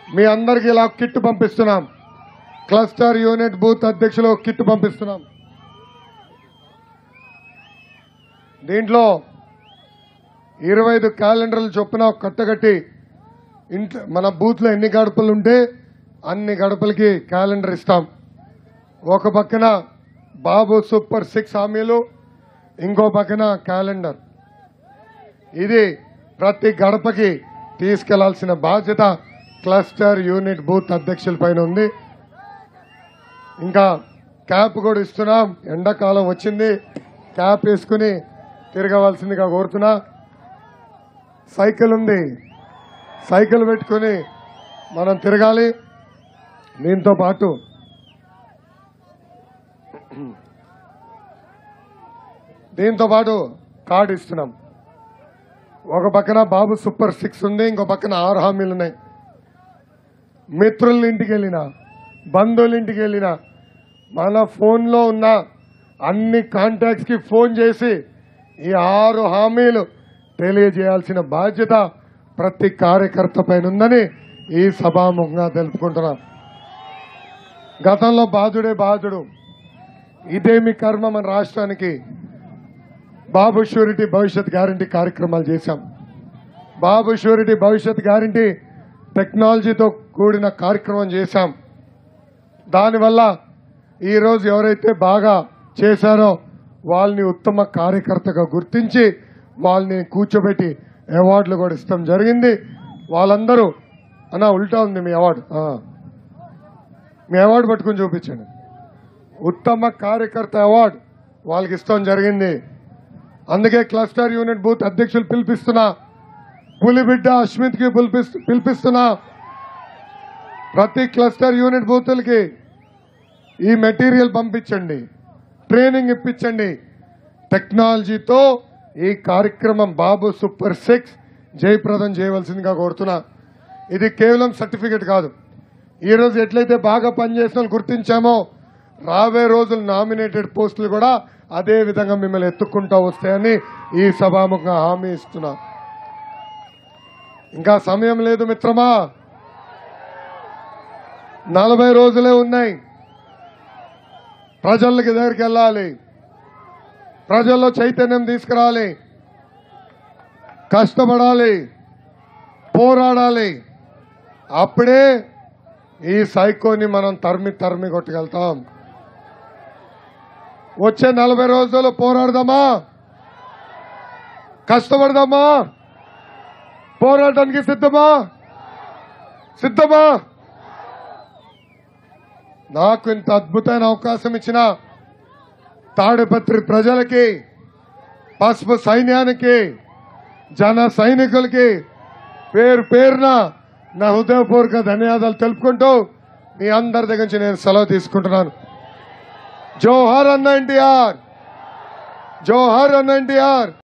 మీ అందరికీ ఇలా కిట్ పంపిస్తున్నాం. క్లస్టర్ యూనిట్ బూత్ అధ్యక్షులు కిట్ పంపిస్తున్నాం. దీంట్లో 25 క్యాలెండర్లు చొప్పున కట్టగట్టి ఇంట్లో మన బూత్లో ఎన్ని గడపలు ఉంటే అన్ని గడపలకి క్యాలెండర్ ఇస్తాం. ఒక పక్కన బాబు సూపర్ 6 హామీలు, ఇంకో పక్కన క్యాలెండర్. ఇది ప్రతి గడపకి తీసుకెళ్లాల్సిన బాధ్యత క్లస్టర్ యూనిట్ బూత్ అధ్యక్షుల పైన ఉంది. ఇంకా క్యాప్ కూడా ఇస్తున్నాం. ఎండాకాలం వచ్చింది, క్యాప్ వేసుకుని తిరగవలసిందిగా కోరుతున్నా. సైకిల్ ఉంది, సైకిల్ పెట్టుకుని మనం తిరగాలి. దీంతో పాటు కార్డు ఇస్తున్నాం. ఒక పక్కన బాబు సూపర్ 6 ఉంది, ఇంకో పక్కన 6 హామీలు ఉన్నాయి. మిత్రుల ఇంటికి వెళ్ళినా, బంధువుల ఇంటికి వెళ్ళినా మన ఫోన్లో ఉన్న అన్ని కాంటాక్ట్స్కి ఫోన్ చేసి ఈ 6 హామీలు తెలియజేయాల్సిన బాధ్యత ప్రతి కార్యకర్త పైన ఉందని ఈ సభాముఖంగా తెలుపుకుంటున్నాం. గతంలో బాధుడే బాధుడు, ఇదేమి కర్మ మన రాష్ట్రానికి బాబు షూరిటీ భవిష్యత్ గ్యారంటీ కార్యక్రమాలు చేశాం. బాబు షూరిటీ భవిష్యత్ గ్యారంటీ టెక్నాలజీతో కూడిన కార్యక్రమం చేశాం. దానివల్ల ఈరోజు ఎవరైతే బాగా చేశారో వాళ్ళని ఉత్తమ కార్యకర్తగా గుర్తించి వాళ్ళని కూర్చోబెట్టి అవార్డులు కూడా ఇస్తాం జరిగింది. వాళ్ళందరూ ఉల్టా ఉంది మీ అవార్డు, మీ అవార్డు పట్టుకుని చూపించండి. ఉత్తమ కార్యకర్త అవార్డు వాళ్ళకి ఇస్తాం జరిగింది. అందుకే క్లస్టర్ యూనిట్ బూత్ అధ్యక్షులు పిలిపిస్తున్నా, పులిబిడ్డ అశ్మిత్కి పిలిపిస్తున్నా. ప్రతి క్లస్టర్ యూనిట్ బూతులకి ఈ మెటీరియల్ పంపించండి, ట్రైనింగ్ ఇప్పించండి. టెక్నాలజీతో ఈ కార్యక్రమం బాబు సూపర్ 6 జయప్రదం చేయవలసిందిగా కోరుతున్నా. ఇది కేవలం సర్టిఫికెట్ కాదు. ఈరోజు ఎట్లయితే బాగా పనిచేసిన గుర్తించామో రాబోయే రోజులు నామినేటెడ్ పోస్టులు కూడా అదే విధంగా మిమ్మల్ని ఎత్తుక్కుంటూ వస్తాయని ఈ సభాముఖంగా హామీ ఇస్తున్నా. ఇంకా సమయం లేదు మిత్రమా, 40 రోజులే ఉన్నాయి. ప్రజలకి దగ్గరికి వెళ్ళాలి, ప్రజల్లో చైతన్యం తీసుకురావాలి, కష్టపడాలి, పోరాడాలి. అప్పుడే ఈ సైకోని మనం తరిమి కొట్టుకెళ్తాం. వచ్చే 40 రోజులు పోరాడదామా, కష్టపడదామా, పోరాటానికి సిద్ధమా? నాకు ఇంత అద్భుతమైన అవకాశం ఇచ్చిన తాడిపత్రి ప్రజలకి, పసుపు సైన్యానికి, జన సైనికులకి పేరు పేరున నా హృదయపూర్వక ధన్యవాదాలు తెలుపుకుంటూ మీ అందరి దగ్గర నుంచి నేను సెలవు తీసుకుంటున్నాను. జోహార్ అన్న ఎన్టీఆర్, జోహార్ అన్న ఎన్టీఆర్.